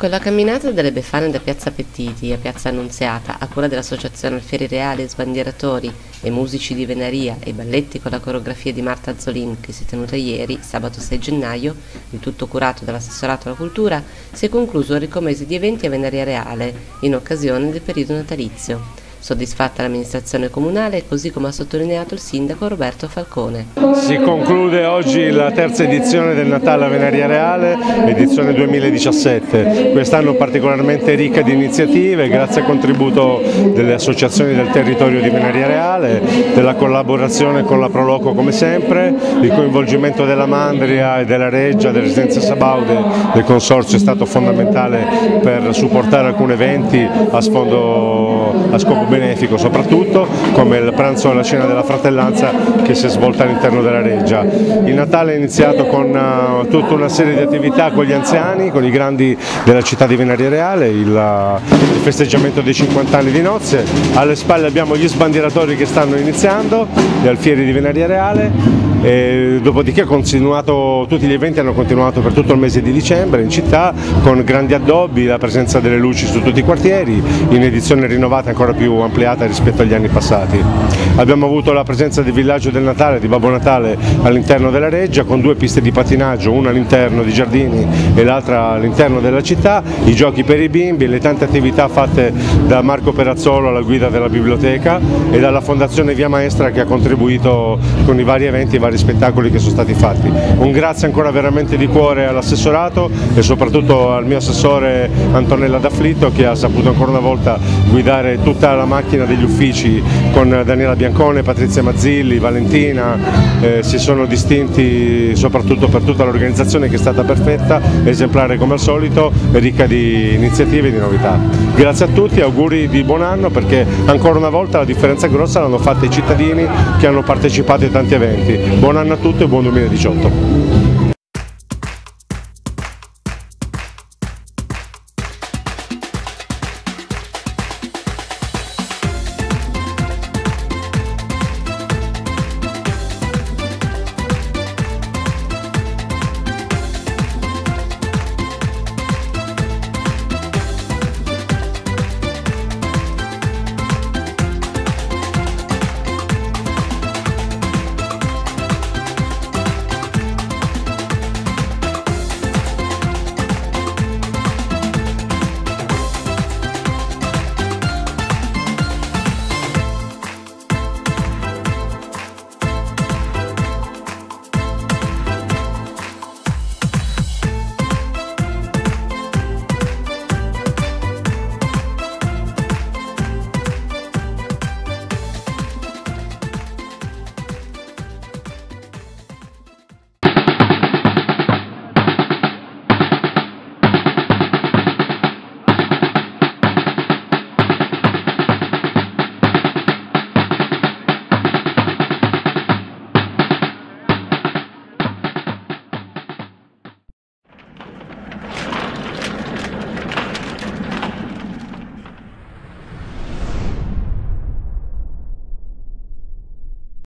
Con la camminata dalle Befane da Piazza Pettiti a Piazza Annunziata, a cura dell'Associazione Alfieri Reali e Sbandieratori e musici di Venaria e balletti con la coreografia di Marta Azzolin, che si è tenuta ieri, sabato 6 gennaio, il tutto curato dall'Assessorato alla Cultura, si è concluso il ricco mese di eventi a Venaria Reale, in occasione del periodo natalizio. Soddisfatta l'amministrazione comunale, così come ha sottolineato il sindaco Roberto Falcone. Si conclude oggi la terza edizione del Natale a Venaria Reale, edizione 2017. Quest'anno particolarmente ricca di iniziative, grazie al contributo delle associazioni del territorio di Venaria Reale, della collaborazione con la Proloco come sempre, il coinvolgimento della Mandria e della Reggia, della Residenza Sabaude, del Consorzio è stato fondamentale per supportare alcuni eventi a scopo benefico, soprattutto come il pranzo alla cena della fratellanza che si è svolta all'interno della Reggia. Il Natale è iniziato con tutta una serie di attività con gli anziani, con i grandi della città di Venaria Reale, il festeggiamento dei 50 anni di nozze. Alle spalle abbiamo gli sbandieratori che stanno iniziando, gli alfieri di Venaria Reale. E dopodiché tutti gli eventi hanno continuato per tutto il mese di dicembre in città con grandi addobbi, la presenza delle luci su tutti i quartieri, in edizione rinnovata ancora più ampliata rispetto agli anni passati. Abbiamo avuto la presenza del villaggio del Natale, di Babbo Natale all'interno della Reggia con 2 piste di pattinaggio, una all'interno di giardini e l'altra all'interno della città, i giochi per i bimbi, le tante attività fatte da Marco Perazzolo alla guida della biblioteca e dalla Fondazione Via Maestra che ha contribuito con i vari eventi e i vari spettacoli che sono stati fatti. Un grazie ancora veramente di cuore all'assessorato e soprattutto al mio assessore Antonella D'Afflitto che ha saputo ancora una volta guidare tutta la macchina degli uffici con Daniela Biancone, Patrizia Mazzilli, Valentina, si sono distinti soprattutto per tutta l'organizzazione che è stata perfetta, esemplare come al solito e ricca di iniziative e di novità. Grazie a tutti, auguri di buon anno perché ancora una volta la differenza grossa l'hanno fatta i cittadini che hanno partecipato ai tanti eventi. Buon anno a tutti e buon 2018.